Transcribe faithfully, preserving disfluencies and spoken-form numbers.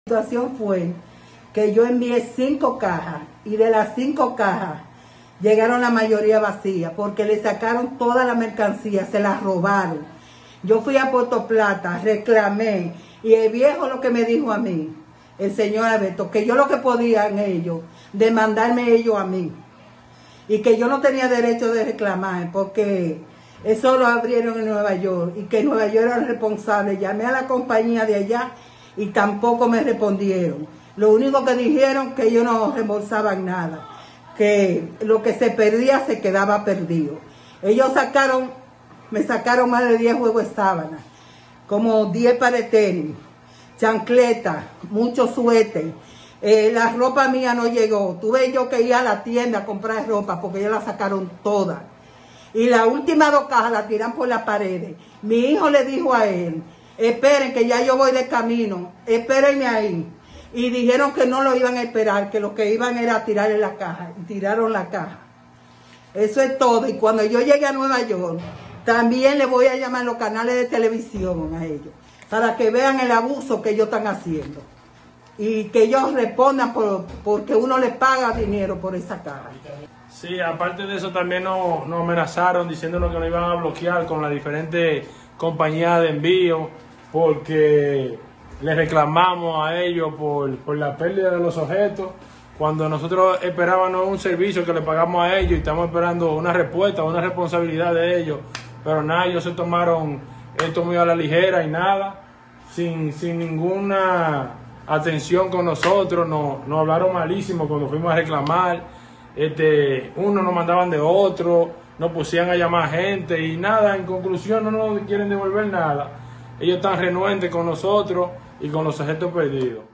La situación fue que yo envié cinco cajas y de las cinco cajas llegaron la mayoría vacías porque le sacaron toda la mercancía, se la robaron. Yo fui a Puerto Plata, reclamé y el viejo lo que me dijo a mí, el señor Alberto, que yo lo que podían ellos, demandarme ellos a mí y que yo no tenía derecho de reclamar porque eso lo abrieron en Nueva York y que Nueva York era el responsable. Llamé a la compañía de allá y tampoco me respondieron. Lo único que dijeron que ellos no reembolsaban nada, que lo que se perdía se quedaba perdido. Ellos sacaron, me sacaron más de diez juegos de sábana, como diez pares de tenis, chancletas, muchos suéteres. Eh, la ropa mía no llegó. Tuve yo que ir a la tienda a comprar ropa porque ellos la sacaron toda. Y la última dos cajas la tiran por las paredes. Mi hijo le dijo a él, esperen que ya yo voy de camino, espérenme ahí. Y dijeron que no lo iban a esperar, que lo que iban era a tirar en la caja. Y tiraron la caja. Eso es todo. Y cuando yo llegue a Nueva York, también le voy a llamar a los canales de televisión a ellos, para que vean el abuso que ellos están haciendo. Y que ellos respondan por, porque uno les paga dinero por esa caja. Sí, aparte de eso también nos, nos amenazaron diciéndonos que nos iban a bloquear con las diferentes compañías de envío porque les reclamamos a ellos por, por la pérdida de los objetos, cuando nosotros esperábamos un servicio que le pagamos a ellos y estamos esperando una respuesta, una responsabilidad de ellos, pero nada, ellos se tomaron esto muy a la ligera y nada, sin, sin ninguna atención con nosotros, nos, nos hablaron malísimo cuando fuimos a reclamar. Este, uno nos mandaban de otro, nos pusían a llamar gente y nada, en conclusión no nos quieren devolver nada. Ellos están renuentes con nosotros y con los objetos perdidos.